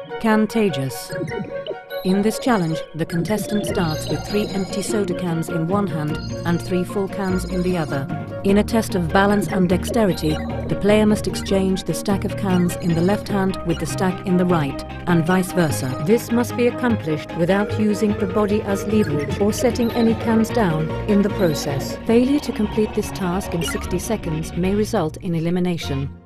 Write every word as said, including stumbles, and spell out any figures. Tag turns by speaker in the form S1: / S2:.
S1: Cantagious. In this challenge, the contestant starts with three empty soda cans in one hand and three full cans in the other. In a test of balance and dexterity, the player must exchange the stack of cans in the left hand with the stack in the right, and vice versa. This must be accomplished without using the body as leverage or setting any cans down in the process. Failure to complete this task in sixty seconds may result in elimination.